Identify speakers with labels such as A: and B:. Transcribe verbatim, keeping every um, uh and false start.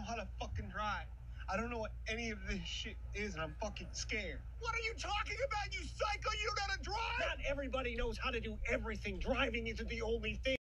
A: how to fucking drive. I don't know what any of this shit is, and I'm fucking scared. What are you talking about, you psycho? You know how to drive? Not everybody knows how to do everything. Driving isn't the only thing.